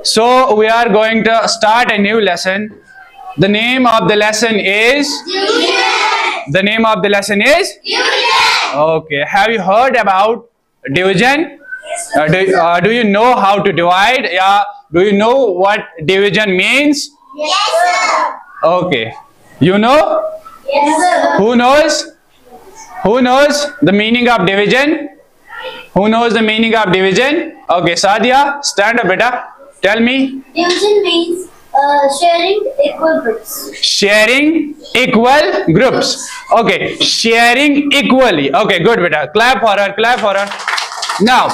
So we are going to start a new lesson. The name of the lesson is division. The name of the lesson is division. Okay. Have you heard about division? Yes, do you know how to divide? Yeah. Do you know what division means? Yes, sir. Okay. You know? Yes, sir. Who knows? Who knows the meaning of division? Who knows the meaning of division? Okay, Sadia, stand up, beta. Tell me. Division means sharing equal groups. Sharing equal groups. Okay, sharing equally. Okay, good, beta. Clap for her. Clap for her. Now,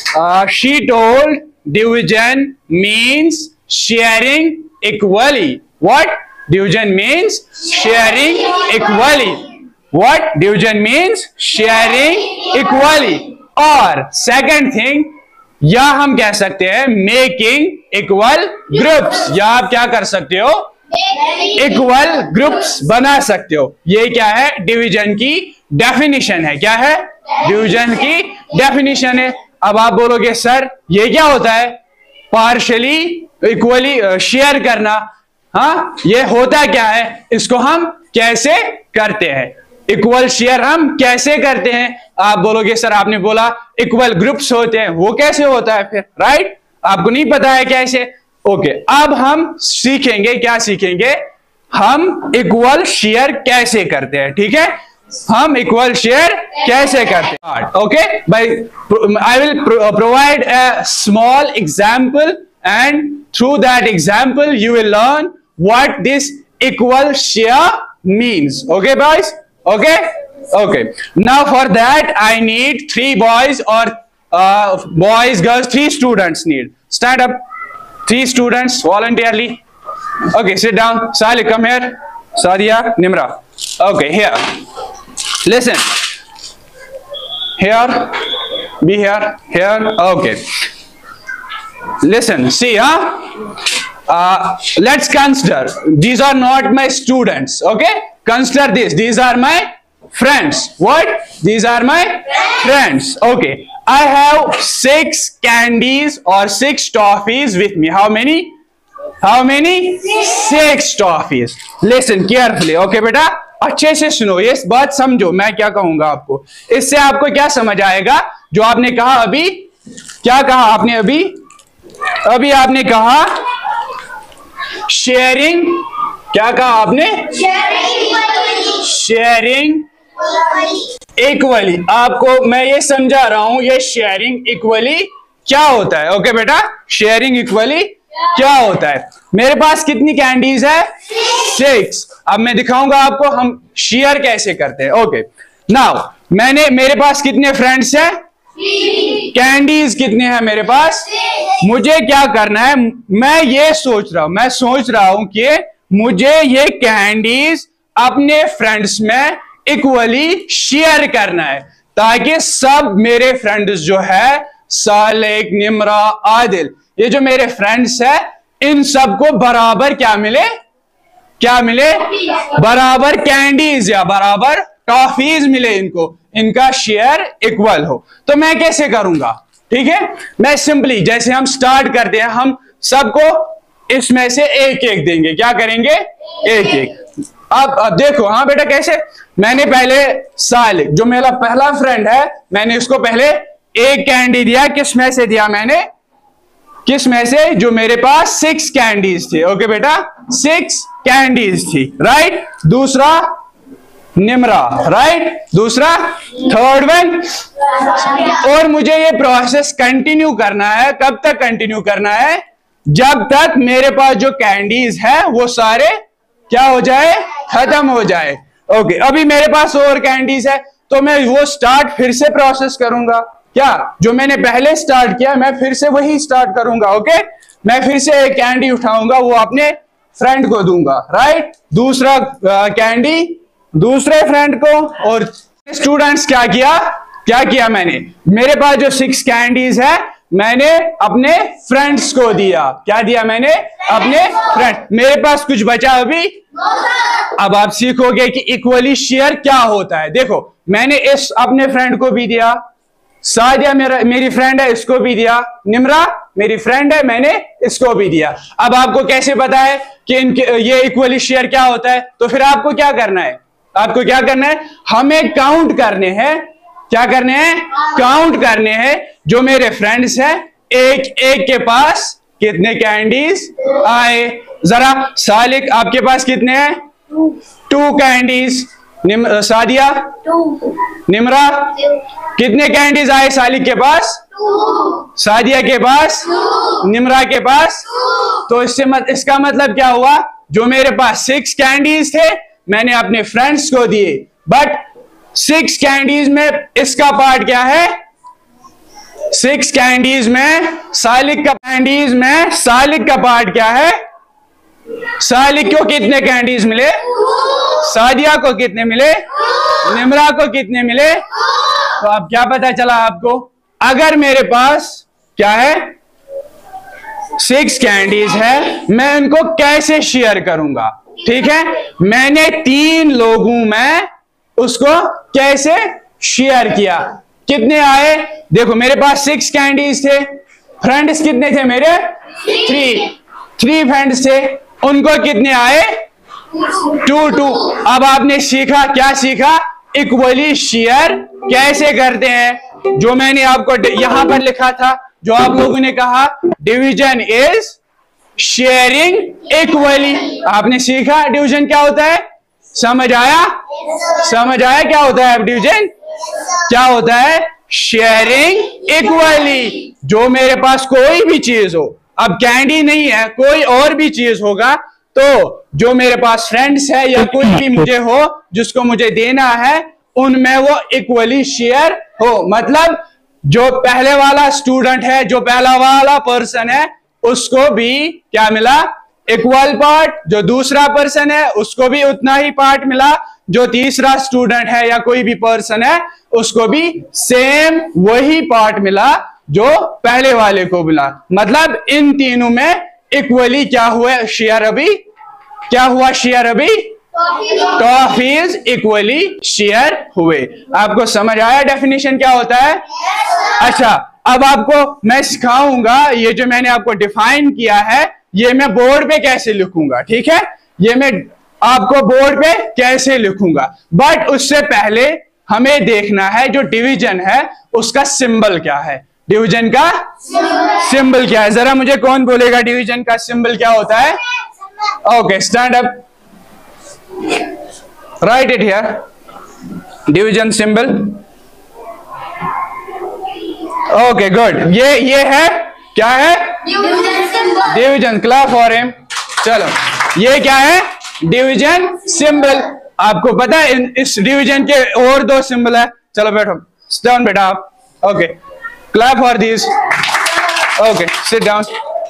she told division means sharing equally. What? Division means sharing equally. What? Division means sharing equally. और second thing, या हम कह सकते हैं making equal groups, या आप क्या कर सकते हो? इक्वल ग्रुप्स बना सकते हो. ये क्या है? डिवीजन की डेफिनेशन है. क्या है? डिवीजन की डेफिनेशन है. अब आप बोलोगे सर ये क्या होता है? पार्शियली इक्वली शेयर करना. हाँ, ये होता क्या है? इसको हम कैसे करते हैं? इक्वल शेयर हम कैसे करते हैं? आप बोलोगे सर आपने बोला इक्वल ग्रुप्स होते हैं, वो कैसे होता है फिर? राइट, आपको नहीं पता है कैसे. ओके, अब हम सीखेंगे. क्या सीखेंगे? हम इक्वल शेयर कैसे करते हैं. ठीक है, हम इक्वल शेयर कैसे करते हैं. Okay, I will provide a small example and through that example you will learn what this equal share means. Okay boys? Okay. Okay. Now for that I need 3 boys or boys, girls, 3 students need. Stand up. 3 students voluntarily. Okay, sit down. Salih, come here. Sadia, Nimra. Okay, here. Listen. Here. Be here. Here. Okay. Listen. See, let's consider. These are not my students. Okay. Consider this. These are my friends. What? These are my friends. Okay. I have 6 candies or 6 toffees with me. How many? How many? 6 toffees. Listen carefully. Okay, बेटा, अच्छे से सुनो. ये बात समझो. मैं क्या कहूंगा आपको. इससे आपको क्या समझ आएगा? जो आपने कहा अभी. क्या कहा आपने अभी? अभी आपने कहा शेयरिंग. क्या कहा आपने? Sharing equally. आपको मैं ये समझा रहा हूं ये शेयरिंग इक्वली क्या होता है. ओके बेटा, शेयरिंग इक्वली क्या होता है. मेरे पास कितनी कैंडीज है? 6. अब मैं दिखाऊंगा आपको हम शेयर कैसे करते हैं. ओके, नाउ मेरे पास कितने फ्रेंड्स हैं? कैंडीज कितने हैं मेरे पास? मुझे क्या करना है? मैं ये सोच रहा हूं कि मुझे ये कैंडीज अपने फ्रेंड्स में इक्वली शेयर करना है, ताकि सब मेरे फ्रेंड्स जो है सालिक, निमरा, आदिल, ये जो मेरे फ्रेंड्स है इन सबको बराबर क्या मिले? क्या मिले? बराबर कैंडीज या बराबर टॉफीज मिले इनको, इनका शेयर इक्वल हो. तो मैं कैसे करूंगा? ठीक है, मैं सिंपली जैसे हम स्टार्ट करते हैं, हम सबको इसमें से एक एक देंगे. क्या करेंगे? एक एक. अब देखो. हाँ बेटा, कैसे? मैंने पहले सालिक जो मेरा पहला फ्रेंड है, मैंने उसको पहले एक कैंडी दिया. किस में से दिया मैंने? किस में से? जो मेरे पास 6 कैंडीज थे. ओके बेटा, 6 कैंडीज थी. राइट. दूसरा निमरा. राइट. दूसरा, थर्ड वन. और मुझे ये प्रोसेस कंटिन्यू करना है. कब तक कंटिन्यू करना है? जब तक मेरे पास जो कैंडीज है वो सारे क्या हो जाए? खत्म हो जाए. ओके, अभी मेरे पास और कैंडीज है तो मैं वो स्टार्ट फिर से प्रोसेस करूंगा. क्या? जो मैंने पहले स्टार्ट किया मैं फिर से वही स्टार्ट करूंगा. ओके, मैं फिर से एक कैंडी उठाऊंगा, वो अपने फ्रेंड को दूंगा. राइट. दूसरा कैंडी दूसरे फ्रेंड को. और स्टूडेंट्स क्या किया मैंने? मेरे पास जो 6 कैंडीज है मैंने अपने फ्रेंड्स को दिया. क्या दिया मैंने? अपने फ्रेंड. मेरे पास कुछ बचा अभी. अब आप सीखोगे कि इक्वली शेयर क्या होता है. देखो, मैंने इस अपने फ्रेंड को भी दिया, सादिया मेरी फ्रेंड है, इसको भी दिया, निमरा मेरी फ्रेंड है, मैंने इसको भी दिया। अब आपको कैसे पता है कि इनके ये इक्वली शेयर क्या होता है? तो फिर आपको क्या करना है? आपको क्या करना है? हमें काउंट करने हैं। क्या करने हैं? काउंट करने हैं। जो मेरे फ्रेंड्स हैं, एक एक के पास कितने कैंडीज आए। जरा सालिक, आपके पास कितने हैं? 2 कैंडीज। सादिया, निमरा, कितने कैंडीज आए सालिक के पास? सादिया के पास, निमरा के पास। तो इसका मतलब क्या हुआ? जो मेरे पास 6 कैंडीज थे, मैंने अपने फ्रेंड्स को दिए, बट 6 कैंडीज में इसका पार्ट क्या है? 6 कैंडीज में सालिक का पार्ट क्या है? सालिक को कितने कैंडीज मिले? सादिया को कितने मिले? निमरा को कितने मिले? तो अब क्या पता चला आपको? अगर मेरे पास क्या है? 6 कैंडीज है, मैं उनको कैसे शेयर करूंगा? ठीक है, मैंने 3 लोगों में उसको कैसे शेयर किया? कितने आए? देखो मेरे पास 6 कैंडीज थे, फ्रेंड्स कितने थे मेरे? 3 फ्रेंड्स थे, उनको कितने आए? 2। अब आपने सीखा, क्या सीखा? इक्वली शेयर कैसे करते हैं। जो मैंने आपको यहां पर लिखा था, जो आप लोगों ने कहा डिवीजन इज शेयरिंग इक्वली, आपने सीखा डिवीजन क्या होता है। समझ आया? समझ आया क्या होता है डिवीजन? क्या होता है? Sharing equally. जो मेरे पास कोई भी चीज हो, अब कैंडी नहीं है, कोई और भी चीज होगा, तो जो मेरे पास फ्रेंड्स है या कोई भी मुझे हो जिसको मुझे देना है, उनमें वो इक्वली शेयर हो। मतलब जो पहले वाला स्टूडेंट है, जो पहला वाला पर्सन है, उसको भी क्या मिला? Equal part. जो दूसरा पर्सन है उसको भी उतना ही पार्ट मिला। जो तीसरा स्टूडेंट है या कोई भी पर्सन है उसको भी सेम वही पार्ट मिला जो पहले वाले को मिला। मतलब इन तीनों में इक्वली क्या हुआ शेयर? अभी क्या हुआ शेयर? अभी टॉफीज इक्वली शेयर हुए। आपको समझ आया डेफिनेशन क्या होता है? अच्छा, अब आपको मैं सिखाऊंगा, ये जो मैंने आपको डिफाइन किया है, ये मैं बोर्ड पे कैसे लिखूंगा। ठीक है, ये मैं आपको बोर्ड पे कैसे लिखूंगा, बट उससे पहले हमें देखना है जो डिवीजन है उसका सिंबल क्या है। डिवीजन का सिंबल क्या है? जरा मुझे कौन बोलेगा डिवीजन का सिंबल क्या होता है? Okay, stand up, write it here. Division symbol. Okay good, ये है क्या है? डिवीजन। Clap for him. चलो, ये क्या है? Division symbol. आपको पता है इस डिवीजन के और 2 सिंबल है। चलो बैठो, डाउन बेटा आप। Okay, clap for this. Okay, sit down.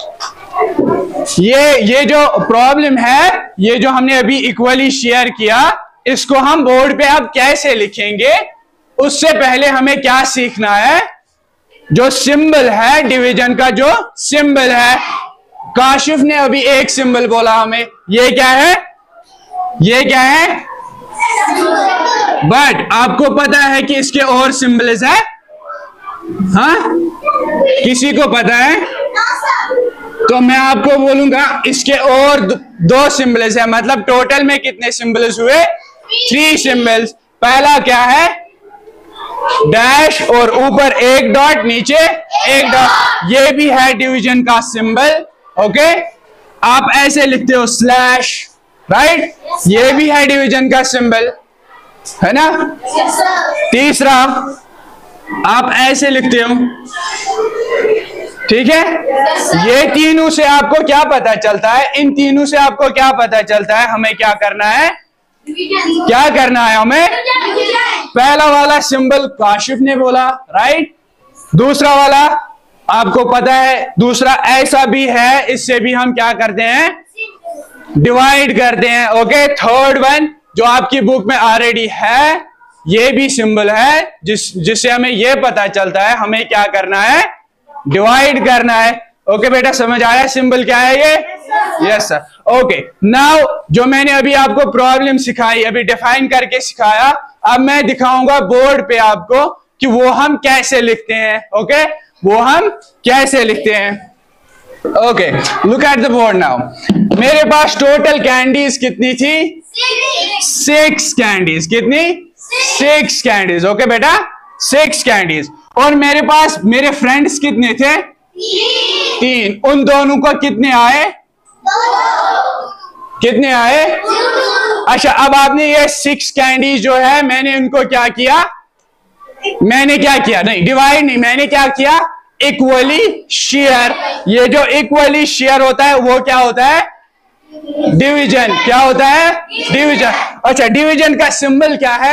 ये जो प्रॉब्लम है, ये जो हमने अभी इक्वली शेयर किया, इसको हम बोर्ड पे अब कैसे लिखेंगे, उससे पहले हमें क्या सीखना है? जो सिंबल है डिवीजन का, जो सिंबल है, काशिफ ने अभी एक सिंबल बोला हमें, ये क्या है? ये क्या है? बट आपको पता है कि इसके और सिंबल्स है? हाँ, किसी को पता है? तो मैं आपको बोलूंगा इसके और 2 सिंबल्स है। मतलब टोटल में कितने सिंबल्स हुए? 3 सिंबल्स। पहला क्या है? डैश और ऊपर एक डॉट, नीचे एक डॉट, ये भी है डिवीजन का सिंबल। ओके, आप ऐसे लिखते हो स्लैश, राइट? ये भी है डिवीजन का सिंबल, है ना? तीसरा आप ऐसे लिखते हो, ठीक है? ये तीनों से आपको क्या पता चलता है? इन तीनों से आपको क्या पता चलता है? हमें क्या करना है? क्या करना है हमें? पहला वाला सिंबल काशिफ ने बोला, राइट? दूसरा वाला आपको पता है, दूसरा ऐसा भी है, इससे भी हम क्या करते हैं? डिवाइड करते हैं। ओके, थर्ड वन जो आपकी बुक में ऑलरेडी है, ये भी सिंबल है जिससे हमें ये पता चलता है हमें क्या करना है? डिवाइड करना है। ओके बेटा, समझ आया सिंबल क्या है ये? Yes sir. ओके, नाउ जो मैंने अभी आपको प्रॉब्लम सिखाई, अभी डिफाइन करके सिखाया, अब मैं दिखाऊंगा बोर्ड पे आपको कि वो हम कैसे लिखते हैं। ओके, वो हम कैसे लिखते हैं। Okay, look at the board now. मेरे पास टोटल कैंडीज कितनी थी? 6 कैंडीज। कितनी? 6 कैंडीज। ओके बेटा, 6 कैंडीज। और मेरे पास मेरे फ्रेंड्स कितने थे? 3। उन दोनों को कितने आए? कितने आए? अच्छा, अब आपने ये 6 कैंडीज जो है, मैंने उनको क्या किया? मैंने क्या किया? नहीं, डिवाइड नहीं, मैंने क्या किया? Equally share. ये जो इक्वली शेयर होता है वो क्या होता है? डिवीजन। क्या होता है? डिवीजन। अच्छा, डिवीजन का सिंबल क्या है?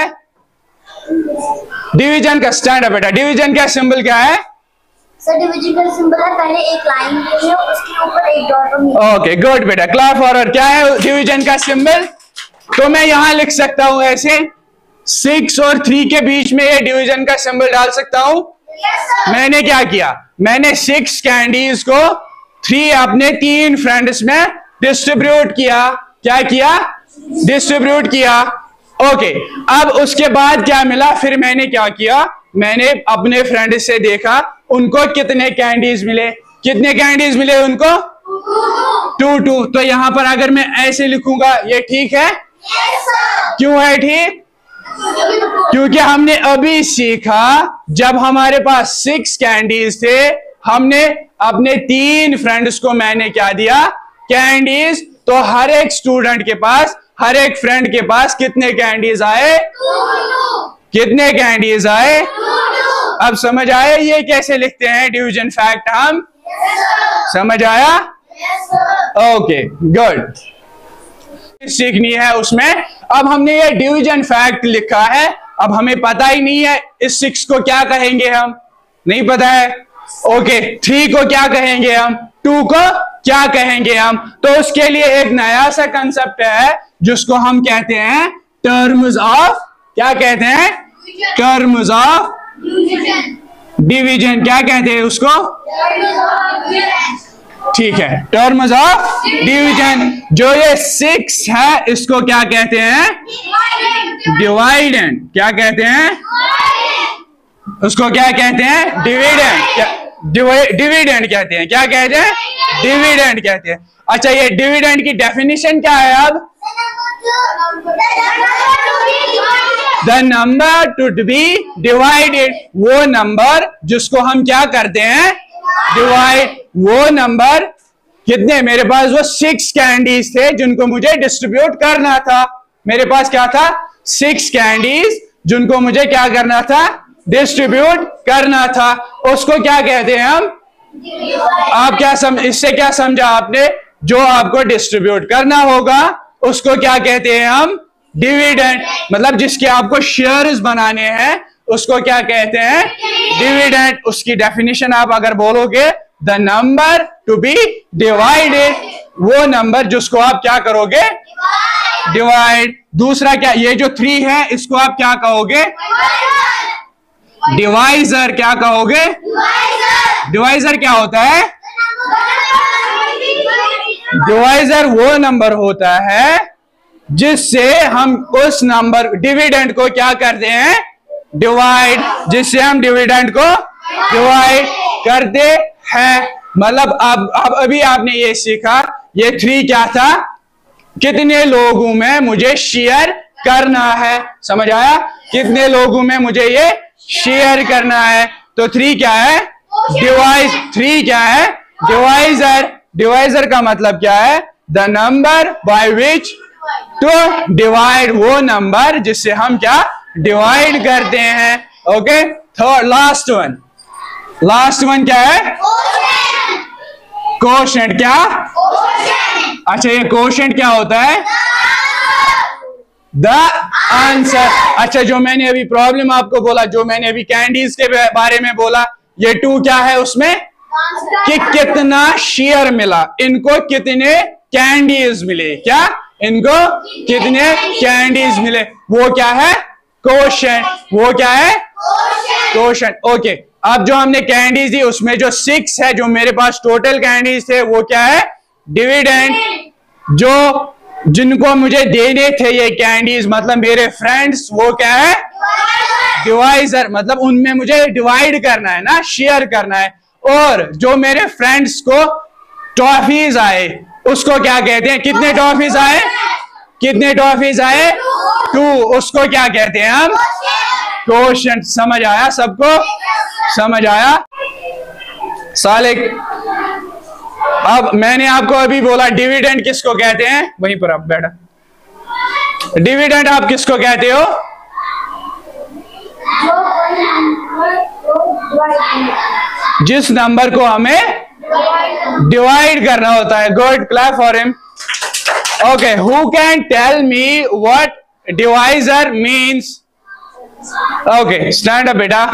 डिवीजन का स्टैंड है बेटा। डिवीजन का सिंबल क्या है? सर डिवीजन का सिंबल है, पहले एक लाइन ली है, उसके ऊपर एक डॉट। ओके, गुड बेटा, क्लैप फॉर हर। क्या है डिवीजन का सिंबल? तो मैं यहां लिख सकता हूं ऐसे, 6 और 3 के बीच में ये डिवीजन का सिंबल डाल सकता हूं। मैंने क्या किया? मैंने 6 कैंडीज को 3 अपने 3 फ्रेंड्स में डिस्ट्रीब्यूट किया। क्या किया? डिस्ट्रीब्यूट किया। ओके, अब उसके बाद क्या मिला? फिर मैंने क्या किया? मैंने अपने फ्रेंड से देखा उनको कितने कैंडीज मिले। कितने कैंडीज मिले उनको? 2। तो यहां पर अगर मैं ऐसे लिखूंगा, ये ठीक है? क्यों है ठीक? क्योंकि हमने अभी सीखा, जब हमारे पास 6 कैंडीज थे, हमने अपने 3 फ्रेंड्स को मैंने क्या दिया? कैंडीज। तो हर एक स्टूडेंट के पास, हर एक फ्रेंड के पास कितने कैंडीज आए? कितने कैंडीज आए? अब समझ आया ये कैसे लिखते हैं डिवीजन फैक्ट हम? समझ आया? Okay, good. सीखनी है उसमें। अब हमने ये डिवीजन फैक्ट लिखा है, अब हमें पता ही नहीं है इस 6 को क्या कहेंगे हम, नहीं पता है। ओके, 3 को क्या कहेंगे हम? 2 को क्या कहेंगे हम? तो उसके लिए एक नया सा कंसेप्ट है जिसको हम कहते हैं टर्म्स ऑफ, क्या कहते हैं? Terms of division. क्या कहते हैं उसको? ठीक है, टर्म्स ऑफ डिवीजन। जो ये 6 है इसको क्या कहते हैं? डिवाइडेंड। क्या कहते हैं? उसको क्या कहते हैं? डिविडेंड। डिविडेंड कहते हैं। क्या कहते हैं? डिविडेंड कहते हैं। अच्छा, ये डिविडेंड की डेफिनेशन क्या है? अब the number to be divided, वो नंबर जिसको हम क्या करते हैं? डिवाइड। वो नंबर कितने? मेरे पास वो 6 कैंडीज थे जिनको मुझे डिस्ट्रीब्यूट करना था। मेरे पास क्या था? 6 कैंडीज जिनको मुझे क्या करना था? डिस्ट्रीब्यूट करना था। उसको क्या कहते हैं हम? आप क्या इससे क्या समझा आपने? जो आपको डिस्ट्रीब्यूट करना होगा उसको क्या कहते हैं हम? डिविडेंड। मतलब जिसके आपको शेयर्स बनाने हैं उसको क्या कहते हैं? डिविडेंड। उसकी डेफिनेशन आप अगर बोलोगे, the number to be divided, वो नंबर जिसको आप क्या करोगे? डिवाइड। दूसरा क्या? ये जो 3 है इसको आप क्या कहोगे? डिवाइजर। क्या कहोगे? डिवाइजर क्या होता है? डिवाइजर वो नंबर होता है जिससे हम उस नंबर डिविडेंड को क्या करते हैं? डिवाइड। जिससे हम डिविडेंड को डिवाइड करते हैं। मतलब अब अभी आपने ये सीखा, ये 3 क्या था? कितने लोगों में मुझे शेयर करना है। समझ आया? कितने लोगों में मुझे ये शेयर करना है। तो 3 क्या है? डिवाइज। 3 क्या है? डिवाइजर। डिवाइजर का मतलब क्या है? The number by which to divide, वो नंबर जिससे हम क्या डिवाइड करते हैं। Okay, third last one. Last one क्या है? कोशेंट। क्या? अच्छा, ये कोशेंट क्या होता है? The answer. अच्छा, जो मैंने अभी प्रॉब्लम आपको बोला, जो मैंने अभी कैंडीज के बारे में बोला, ये 2 क्या है उसमें? कि कितना शेयर मिला, इनको कितने कैंडीज मिले। क्या? इनको कितने कैंडीज मिले, वो क्या है? कोशेंट। वो क्या है? कोशेंट। ओके, अब जो हमने कैंडीज दी उसमें जो 6 है, जो मेरे पास टोटल कैंडीज थे, वो क्या है? डिविडेंड। जो जिनको मुझे देने थे ये कैंडीज, मतलब मेरे फ्रेंड्स, वो क्या है? डिवाइजर। मतलब उनमें मुझे डिवाइड करना है ना, शेयर करना है। और जो मेरे फ्रेंड्स को टॉफीज आए उसको क्या कहते हैं? कितने टॉफीज आए? कितने टॉफीज आए? 2। उसको क्या कहते हैं हम? क्वोशिएंट। समझ आया सबको? समझ आया? सालिक, अब मैंने आपको अभी बोला डिविडेंड किसको कहते हैं? वहीं पर आप बैठा। डिविडेंड आप किसको कहते हो? जिस नंबर को हमें डिवाइड करना होता है। Good, clap for him. Okay, who can tell me what divisor means? Okay, stand up बेटा।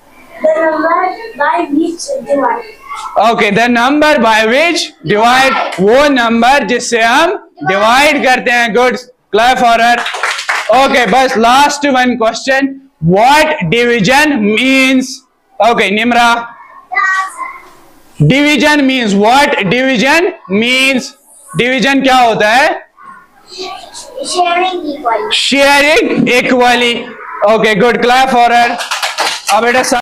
Okay, the number by which divide, वो नंबर जिससे हम डिवाइड करते हैं। Good, clap for her. Okay, बस last one question, what division means? Okay, Nimra, division means what? Division means, division क्या होता है? Sharing equally. Okay, good, clap for her. अब बेटा